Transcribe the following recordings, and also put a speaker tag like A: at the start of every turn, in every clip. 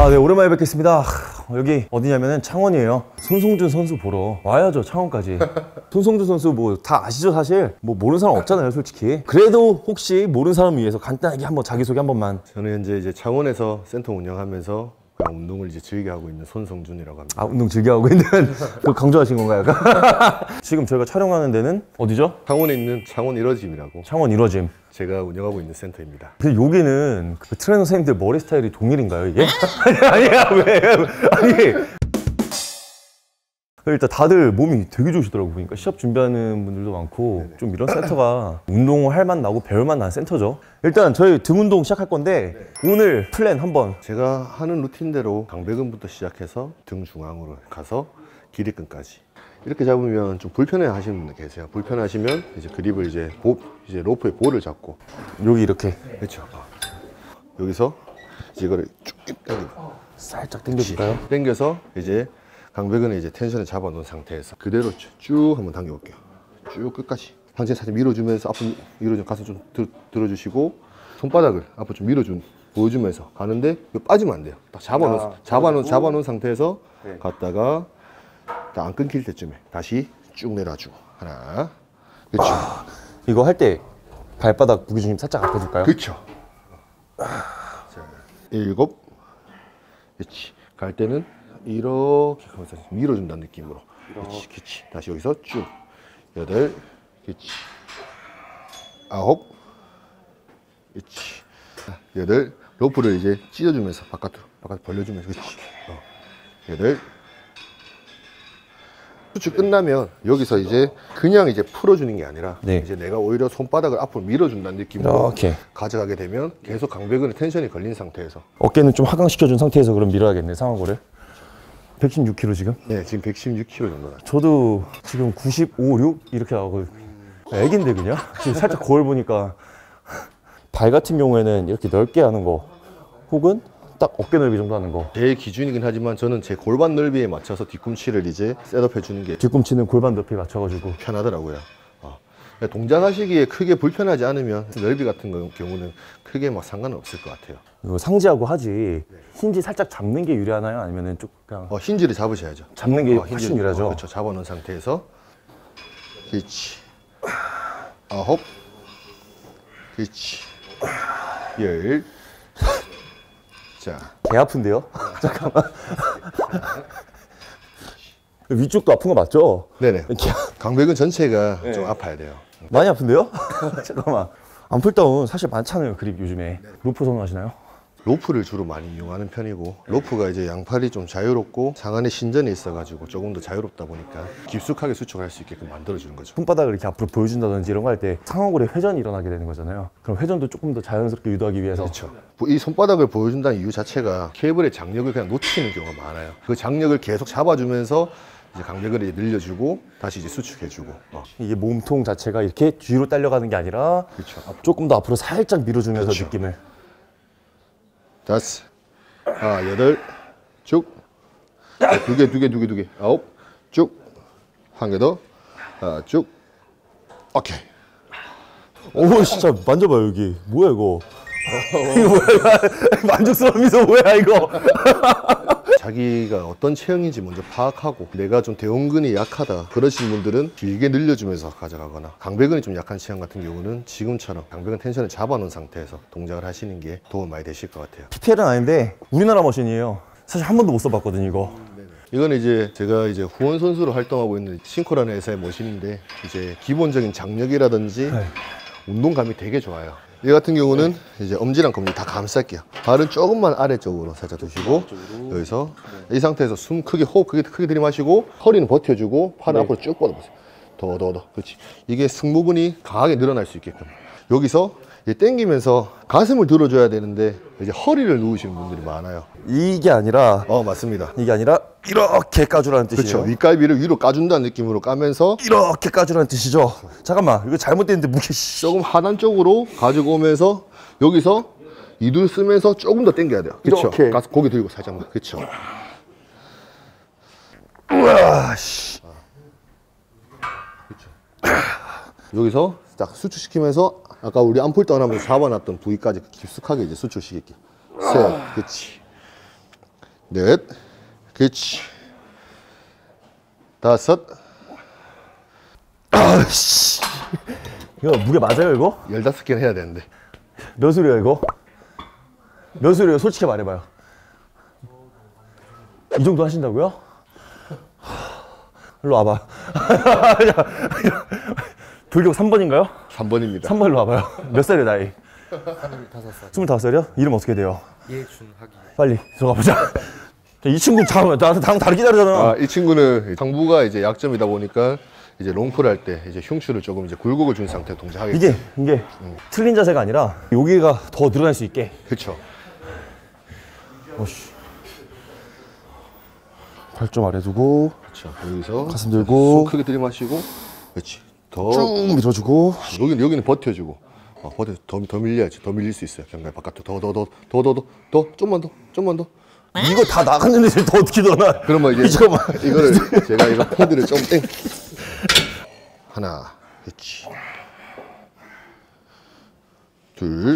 A: 아, 네, 오랜만에 뵙겠습니다. 여기 어디냐면은 창원이에요. 손성준 선수 보러 와야죠, 창원까지. 손성준 선수 뭐 다 아시죠, 사실? 뭐 모르는 사람 없잖아요, 솔직히. 그래도 혹시 모르는 사람 위해서 간단하게 한번 자기소개 한 번만.
B: 저는 현재 이제 창원에서 센터 운영하면서 그냥 운동을 이제 즐겨 하고 있는 손성준이라고 합니다.
A: 아, 운동 즐겨 하고 있는 그거 강조하신 건가요? 지금 저희가 촬영하는 데는 어디죠?
B: 창원에 있는 창원 1호짐이라고
A: 창원 1호짐.
B: 제가 운영하고 있는 센터입니다.
A: 근데 여기는 그 트레이너 선생님들 머리 스타일이 동일인가요, 이게? 아니야, 왜? 아니. 일단 다들 몸이 되게 좋으시더라고. 보니까 시합 준비하는 분들도 많고. 네네. 좀 이런 센터가 운동을 할 맛 나고 배울 맛 나는 센터죠. 일단 저희 등 운동 시작할 건데 오늘 플랜 한번.
B: 제가 하는 루틴대로 강배근부터 시작해서 등 중앙으로 가서 기립근까지 이렇게 잡으면 좀 불편해 하시는 분들 계세요. 불편해 하시면 이제 그립을 이제 로프의 볼을 잡고
A: 여기 이렇게.
B: 그렇죠. 여기서 이제 이거를 쭉 당기고
A: 살짝 당겨줄까요?
B: 당겨서 이제 강배근에 이제 텐션을 잡아놓은 상태에서 그대로 쭉 한번 당겨볼게요. 쭉 끝까지 상체 살짝 밀어주면서 앞으로 밀어주면 가슴 좀 들어주시고 손바닥을 앞으로 좀 보여주면서 가는데 이거 빠지면 안 돼요. 딱 잡아놓은 상태에서 네. 갔다가 딱 안 끊길 때쯤에 다시 쭉 내려주고 하나 그렇죠.
A: 이거 할 때 발바닥 무게중심 살짝 앞에 둘까요?
B: 그렇죠. 자, 7 그렇지. 갈 때는 이렇게 가면서 밀어준다는 느낌으로 그렇지, 그렇지. 다시 여기서 쭉 8 그렇지. 9 그렇지. 8 로프를 이제 찢어주면서 바깥으로 벌려주면서 그렇지. 8 수축 끝나면 여기서 이제 그냥 이제 풀어주는 게 아니라 네. 이제 내가 오히려 손바닥을 앞으로 밀어준다는 느낌으로 이렇게 가져가게 되면 계속 강배근에 텐션이 걸린 상태에서
A: 어깨는 좀 하강시켜준 상태에서 그럼 밀어야겠네, 상하고를. 116kg 지금?
B: 네, 지금 116kg 정도 나죠.
A: 저도 지금 95, 6 이렇게 나오고 애긴데 그냥? 지금 살짝 거울 보니까 발 같은 경우에는 이렇게 넓게 하는 거 혹은 딱 어깨 넓이 정도 하는 거.
B: 제 기준이긴 하지만 저는 제 골반 넓이에 맞춰서 뒤꿈치를 이제 셋업해 주는 게
A: 뒤꿈치는 골반 높이 맞춰가지고
B: 편하더라고요. 동작하시기에 크게 불편하지 않으면 넓이 같은 경우는 크게 막 상관은 없을 것 같아요.
A: 이거 상지하고 하지 힌지 살짝 잡는 게 유리하나요? 아니면은 좀 그냥
B: 힌지를 잡으셔야죠.
A: 잡는 게 훨씬 유리하죠.
B: 그렇죠. 잡아놓은 상태에서 그렇지. 9 그렇지. 10 자.
A: 개 아픈데요? 잠깐만. 위쪽도 아픈 거 맞죠?
B: 네네. 강배근 전체가 네. 좀 아파야 돼요.
A: 많이 아픈데요? 잠깐만. 암풀다운 사실 많잖아요, 그립 요즘에. 네. 로프 선호하시나요?
B: 로프를 주로 많이 이용하는 편이고 로프가 이제 양팔이 좀 자유롭고 상안에 신전이 있어가지고 조금 더 자유롭다 보니까 깊숙하게 수축할 수 있게끔 만들어주는 거죠.
A: 손바닥을 이렇게 앞으로 보여준다든지 이런 거 할 때 상하골에 회전이 일어나게 되는 거잖아요. 그럼 회전도 조금 더 자연스럽게 유도하기 위해서
B: 그렇죠. 이 손바닥을 보여준다는 이유 자체가 케이블의 장력을 그냥 놓치는 경우가 많아요. 그 장력을 계속 잡아주면서 이제 강배근을 늘려주고 다시 이제 수축해주고
A: 이게 몸통 자체가 이렇게 뒤로 딸려가는 게 아니라
B: 그렇죠.
A: 조금 더 앞으로 살짝 밀어주면서 그렇죠. 느낌을
B: 5 8 쭉 2개 9 쭉 한 개 더 쭉 오케이.
A: 오 진짜 만져봐요 여기 뭐야 이거. 이거 뭐야 이거. 만족스러운 미소 뭐야 이거.
B: 자기가 어떤 체형인지 먼저 파악하고 내가 좀 대원근이 약하다 그러신 분들은 길게 늘려주면서 가져가거나 강배근이 좀 약한 체형 같은 경우는 지금처럼 강배근 텐션을 잡아놓은 상태에서 동작을 하시는 게 도움 많이 되실 것 같아요.
A: PPL은 아닌데 우리나라 머신이에요. 사실 한 번도 못 써봤거든요 이거.
B: 이거는 이제 제가 이제 후원 선수로 활동하고 있는 싱코라는 회사의 머신인데 이제 기본적인 장력이라든지 네. 운동감이 되게 좋아요. 이 같은 경우는 이제 엄지랑 검지 다 감쌀게요. 발은 조금만 아래쪽으로 살짝 두시고 여기서 이 상태에서 숨 크게 호흡 크게 들이마시고 허리는 버텨주고 팔은 앞으로 쭉 뻗어보세요. 더 그렇지. 이게 승모근이 강하게 늘어날 수 있게끔 여기서 당기면서 가슴을 들어줘야 되는데 이제 허리를 누우시는 분들이 많아요.
A: 이게 아니라
B: 맞습니다.
A: 이게 아니라 이렇게 까주라는 뜻이에요.
B: 그렇죠. 윗갈비를 위로 까준다는 느낌으로 까면서
A: 이렇게 까주라는 뜻이죠. 잠깐만 이거 잘못됐는데 무게
B: 조금 하단 쪽으로 가지고 오면서 여기서 이둘 쓰면서 조금 더 당겨야 돼요. 그렇죠. 고개 들고 살짝 더. 그렇죠.
A: 우와 씨.
B: 그렇죠. 여기서 딱 수축시키면서 아까 우리 암풀다운 하면서 잡아놨던 부위까지 깊숙하게 이제 수축시킬게. 셋, 그렇지. 넷, 그렇지. 다섯.
A: 아씨. 이거 무게 맞아요 이거?
B: 15개는 해야 되는데.
A: 몇 소리야 이거? 몇 소리예요? 솔직히 말해봐요. 이 정도 하신다고요? 일로 와봐. 불교 3번인가요?
B: 3번입니다.
A: 3번 일로 와봐요. 몇 살이에요 나이?
C: 25살.
A: 25살이요? 이름 어떻게 돼요?
C: 예준학이.
A: 빨리 들어가 보자. 이 친구 잠깐만 나한테 다르게 기다리잖아.
B: 아, 이 친구는 상부가 이제 약점이다 보니까 이제 롱풀 할 때 이제 흉추를 조금 이제 굴곡을 준 상태로 동작하게.
A: 이게 틀린 자세가 아니라 여기가 더 늘어날 수 있게.
B: 그렇죠.
A: 어씨. 발 좀 아래 두고
B: 그렇죠. 여기서
A: 가슴 들고
B: 쑥 크게 들이마시고, 그렇지. 더
A: 쭉 밀어주고.
B: 여기는 버텨주고. 더 밀려야지. 더 밀릴 수 있어요. 경관 바깥으로 더 좀만 더.
A: 이거 다 나갔는데 더 어떻게 넣어놔?
B: 그러면 이제
A: 잠깐만.
B: 이거를 제가 이거 패드를 좀 땡. 하나, 그렇지. 둘,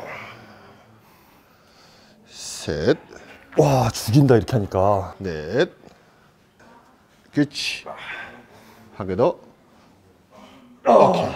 B: 셋,
A: 와 죽인다 이렇게 하니까.
B: 넷, 그렇지. 한 개 더. 오케이.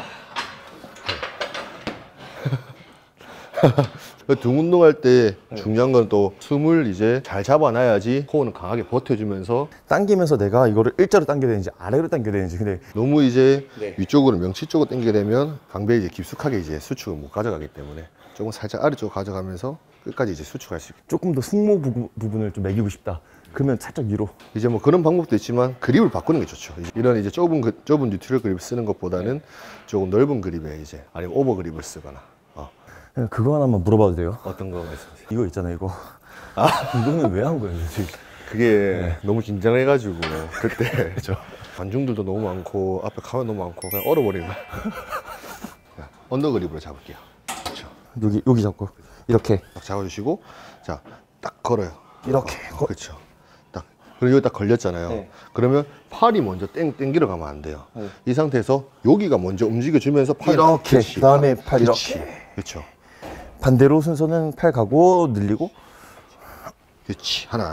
B: 등 운동할 때 중요한 건 또 숨을 이제 잘 잡아놔야지 코어는 강하게 버텨주면서.
A: 당기면서 내가 이거를 일자로 당겨야 되는지 아래로 당겨야 되는지. 근데
B: 너무 이제
A: 네.
B: 위쪽으로 명치 쪽으로 당기게 되면 강배에 이제 깊숙하게 이제 수축을 못 가져가기 때문에 조금 살짝 아래쪽으로 가져가면서 끝까지 이제 수축할 수 있게.
A: 조금 더 승모 부분을 좀 매기고 싶다. 그러면 살짝 위로.
B: 이제 뭐 그런 방법도 있지만 그립을 바꾸는 게 좋죠. 이런 이제 좁은 뉴트럴 그립 쓰는 것보다는 조금 넓은 그립에 이제 아니면 오버 그립을 쓰거나.
A: 그거 하나만 물어봐도 돼요?
B: 어떤 거 말씀하세요?
A: 이거 있잖아요 이거. 이거는 왜 한 거예요 지금?
B: 그게 너무 긴장해가지고 그때 관중들도 너무 많고 앞에 카메라 너무 많고 그냥 얼어버린 거야. 언더 그립으로 잡을게요. 그렇죠.
A: 여기 잡고 이렇게
B: 딱 잡아주시고, 자, 딱 걸어요.
A: 이렇게.
B: 그렇죠. 딱. 그리고 여기 딱 걸렸잖아요.
A: 네.
B: 그러면 팔이 먼저 땡기러 가면 안 돼요. 이 상태에서 여기가 먼저 움직여주면서 팔
A: 이렇게.
B: 그렇지.
A: 그다음에 팔
B: 그렇지.
A: 이렇게.
B: 그렇죠.
A: 반대로 순서는 팔 가고 늘리고.
B: 그렇지. 하나,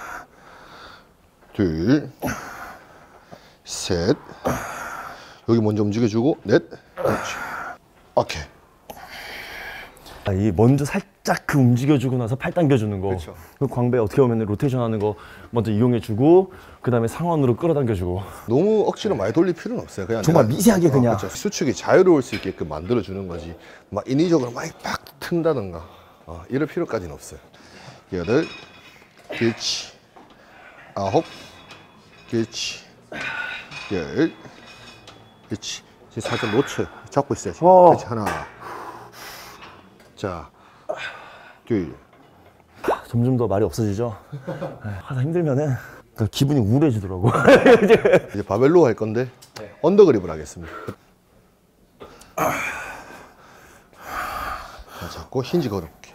B: 둘, 셋. 여기 먼저 움직여주고, 넷. 그렇지. 오케이.
A: 이 먼저 살짝 그 움직여주고 나서 팔 당겨주는 거.
B: 그렇죠.
A: 그 광배 어떻게 보면 로테이션 하는 거 먼저 이용해주고 그 다음에 상완으로 끌어당겨주고.
B: 너무 억지로 많이 돌릴 필요는 없어요. 그냥
A: 정말
B: 내가-
A: 미세하게 그냥.
B: 그렇죠. 수축이 자유로울 수 있게끔 만들어주는 거지. 막 인위적으로 막 팍 튼다던가 이럴 필요까지는 없어요. 여덟, 그렇지. 아홉, 그렇지. 열, 그렇지. 지금 살짝 놓쳐요. 잡고 있어야지. 그렇지. 하나. 자, 둘.
A: 점점 더 말이 없어지죠. 하다 힘들면은 그러니까 기분이 우울해지더라고.
B: 이제 바벨로 할 건데 언더 그립을 하겠습니다. 자, 잡고 힌지 걸어볼게요.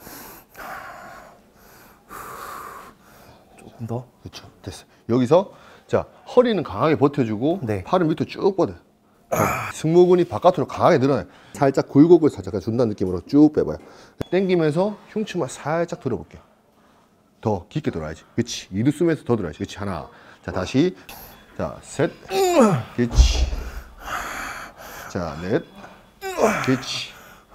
A: 조금 더.
B: 그렇죠. 됐어. 여기서 자 허리는 강하게 버텨주고
A: 네.
B: 팔은 밑으로 쭉 뻗어. 승모근이 바깥으로 강하게 늘어나요. 살짝 굴곡을 살짝 준다는 느낌으로 쭉 빼봐요. 당기면서 흉추만 살짝 들어볼게요. 더 깊게 돌아야지. 그렇지. 이를 숨에서 더 돌아야지. 그렇지. 하나. 자 다시. 자 셋. 그렇지. 자 넷. 그렇지.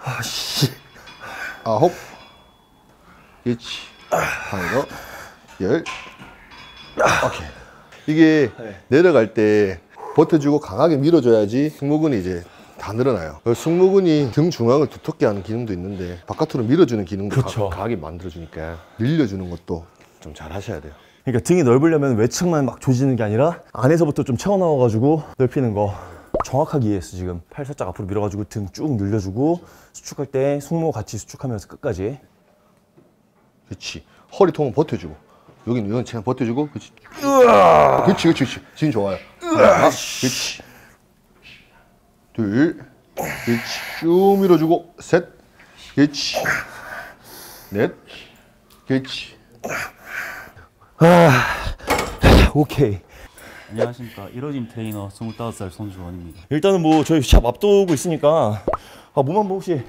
B: 아홉. 그렇지. 하나 더. 열. 오케이. 이게 내려갈 때 버텨주고 강하게 밀어줘야지 승모근이 이제 다 늘어나요. 승모근이 등 중앙을 두텁게 하는 기능도 있는데 바깥으로 밀어주는 기능도
A: 그렇죠.
B: 강하게 만들어주니까 늘려주는 것도 좀 잘 하셔야 돼요.
A: 그러니까 등이 넓으려면 외측만 막 조지는 게 아니라 안에서부터 좀 채워넣어가지고 넓히는 거. 정확하게 이해했어 지금. 팔 살짝 앞으로 밀어가지고 등 쭉 늘려주고 수축할 때 승모 같이 수축하면서 끝까지.
B: 그렇지. 허리통은 버텨주고 여기는 이건 그냥 버텨주고 그렇지. 그렇지. 지금 좋아요. 하나, 그렇지. 둘, 그렇지. 쭉 밀어주고 셋, 그렇지. 넷, 그렇지.
A: 오케이.
C: 안녕하십니까. 이로짐 트레이너 25살 손주원입니다.
A: 일단은 뭐 저희 샵 앞두고 있으니까 몸 한번 혹시.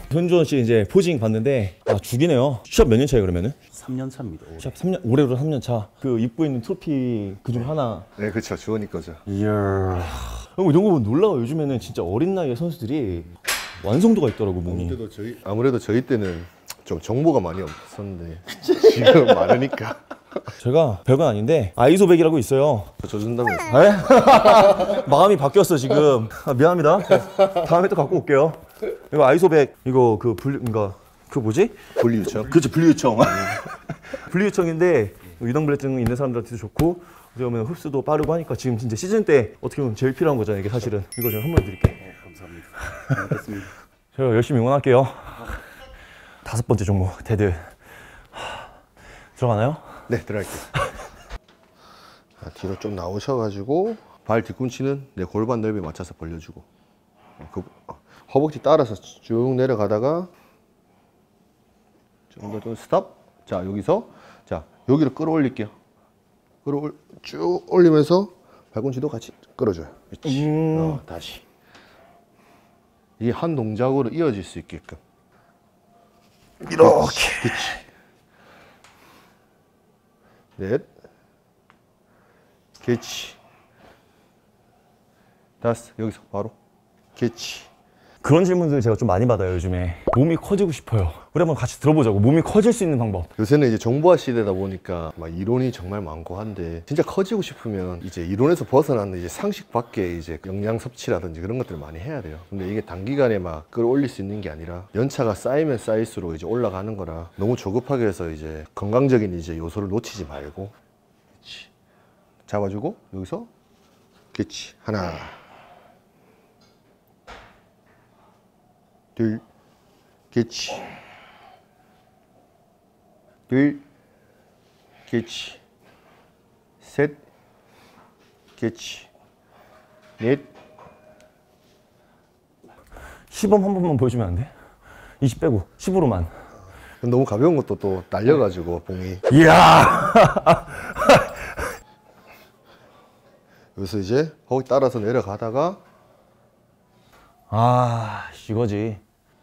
A: 손주원 씨 이제 포징 봤는데 아 죽이네요. 시합 몇 년 차예요 그러면은?
C: 3년 차입니다. 올해.
A: 시합 3년 올해로 3년 차. 그 입고 있는 트로피 그중 하나.
B: 네, 그렇죠. 주원이 거죠.
A: 이야. 이런 거 보면 놀라워. 요즘에는 진짜 어린 나이에 선수들이 완성도가 있더라고 몸이.
B: 아무래도 저희 때는 좀 정보가 많이 없었는데 지금 많으니까.
A: 제가 별건 아닌데 아이소백이라고 있어요.
B: 저 준다면서.
A: 에? 마음이 바뀌었어 지금. 아, 미안합니다. 다음에 또 갖고 올게요. 이거 아이소백 이거 그 그러니까 그 뭐지?
B: 분리유청.
A: 그렇죠 분리유청. 분리유청인데 위동불내증 있는 사람들한테도 좋고 어떻게 보면 흡수도 빠르고 하니까 지금 진짜 시즌 때 어떻게 보면 제일 필요한 거잖아요. 이게 사실은 이거 제가 선물 드릴게요.
C: 감사합니다. 알겠습니다.
A: 제가 열심히 응원할게요. 5번째 종목 데드 들어가나요?
B: 네, 들어갈게요. 자, 뒤로 좀 나오셔가지고 발 뒤꿈치는 내 골반 넓이에 맞춰서 벌려주고 허벅지 따라서 쭉 내려가다가 좀 더 스탑. 자, 여기서 자 여기로 끌어올릴게요. 쭉 올리면서 발꿈치도 같이 끌어줘요. 그렇지. 다시 이게 한 동작으로 이어질 수 있게끔 이렇게. 그렇지. 넷, 개치, 다섯. 여기서 바로 개치.
A: 그런 질문들 제가 좀 많이 받아요 요즘에. 몸이 커지고 싶어요. 우리 한번 같이 들어보자고. 몸이 커질 수 있는 방법.
B: 요새는 이제 정보화 시대다 보니까 막 이론이 정말 많고 한데 진짜 커지고 싶으면 이제 이론에서 벗어나는 이제 상식 밖에 이제 영양 섭취라든지 그런 것들을 많이 해야 돼요. 근데 이게 단기간에 막 끌어올릴 수 있는 게 아니라 연차가 쌓이면 쌓일수록 이제 올라가는 거라 너무 조급하게 해서 이제 건강적인 이제 요소를 놓치지 말고 그치. 잡아주고 여기서 그치. 하나 둘 그치. 둘, 개치, 셋, 개치, 넷.
A: 시범 한 번만 보여주면 안 돼? 20 빼고 10으로만.
B: 너무 가벼운 것도 또 날려가지고 봉이.
A: 이야.
B: 여기서 이제 거기 따라서 내려가다가
A: 아 이거지.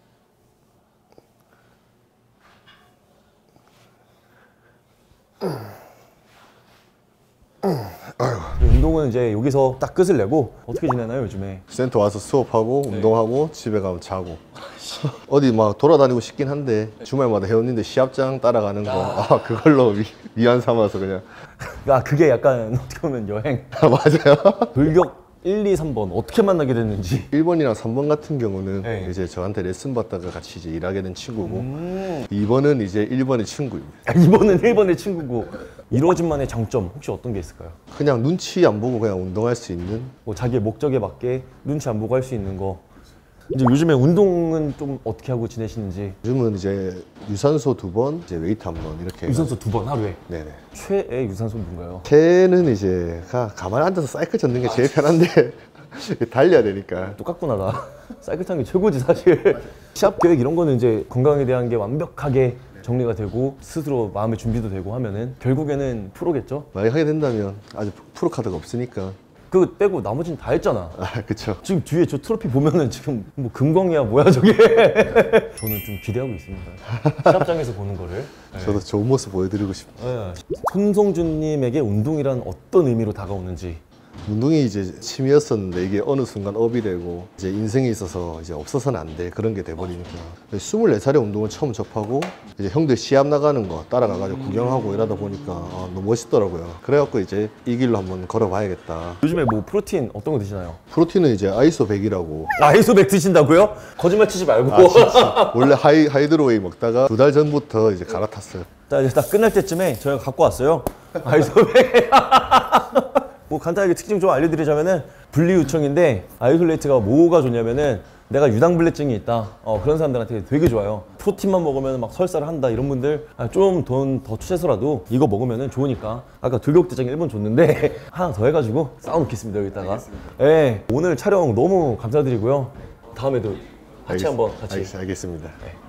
A: 운동은 이제 여기서 딱 끝을 내고 어떻게 지내나요 요즘에?
B: 센터 와서 수업하고 운동하고 집에 가면 자고 어디 막 돌아다니고 싶긴 한데 주말마다 회원님들 시합장 따라가는 거 그걸로 위안 삼아서 그냥.
A: 아 그게 약간 어떻게 보면 여행.
B: 맞아요.
A: 돌격 1, 2, 3번 어떻게 만나게 됐는지.
B: 1번이랑 3번 같은 경우는
A: 네.
B: 이제 저한테 레슨 받다가 같이 이제 일하게 된 친구고 2번은 이제 1번의 친구입니다.
A: 아, 2번은 1번의 친구고. 이루어진만의 장점 혹시 어떤 게 있을까요?
B: 그냥 눈치 안 보고 그냥 운동할 수 있는.
A: 뭐 자기의 목적에 맞게 눈치 안 보고 할 수 있는 거. 이제 요즘에 운동은 좀 어떻게 하고 지내시는지.
B: 요즘은 이제 유산소 2번, 이제 웨이트 1번 이렇게.
A: 유산소 2번 하루에.
B: 네네.
A: 최애 유산소는 뭔가요?
B: 새는 이제 가만히 앉아서 사이클 젓는 게 제일 편한데 달려야 되니까.
A: 똑같구나 나. 사이클 타는 게 최고지 사실. 시합 계획 이런 거는 이제 건강에 대한 게 완벽하게 정리가 되고 스스로 마음의 준비도 되고 하면은 결국에는 프로겠죠?
B: 만약 하게 된다면 아직 프로 카드가 없으니까.
A: 그거 빼고 나머지는 다 했잖아.
B: 아, 그쵸.
A: 지금 뒤에 저 트로피 보면은 지금 뭐 금광이야 뭐야 저게. 저는 좀 기대하고 있습니다. 시합장에서 보는 거를.
B: 저도 좋은 모습 보여드리고 싶어요.
A: 네. 손성준님에게 운동이란 어떤 의미로 다가오는지.
B: 운동이 이제 취미였었는데 이게 어느 순간 업이 되고 이제 인생에 있어서 이제 없어서는 안 돼 그런 게 돼버리니까 24살에 운동을 처음 접하고 이제 형들 시합 나가는 거 따라가가지고 구경하고 이러다 보니까 너무 멋있더라고요. 그래갖고 이제 이 길로 한번 걸어봐야겠다.
A: 요즘에 뭐 프로틴 어떤 거 드시나요?
B: 프로틴은 이제 아이소 100이라고.
A: 아이소백 드신다고요? 거짓말 치지 말고.
B: 원래 하이드로웨이 먹다가 2달 전부터 이제 갈아탔어요.
A: 자 이제 딱 끝날 때쯤에 저희가 갖고 왔어요. 아이소백. 뭐 간단하게 특징 좀 알려드리자면은 분리유청인데 아이솔레이트가 뭐가 좋냐면은 내가 유당불내증이 있다 그런 사람들한테 되게 좋아요. 프로틴만 먹으면 막 설사를 한다 이런 분들 좀 돈 더 투자해서라도 이거 먹으면은 좋으니까. 아까 돌격대장 1번 줬는데 하나 더 해가지고 쌓아놓겠습니다 여기다가. 네, 오늘 촬영 너무 감사드리고요. 다음에도 같이 한번 같이.
B: 알겠습니다.
A: 네.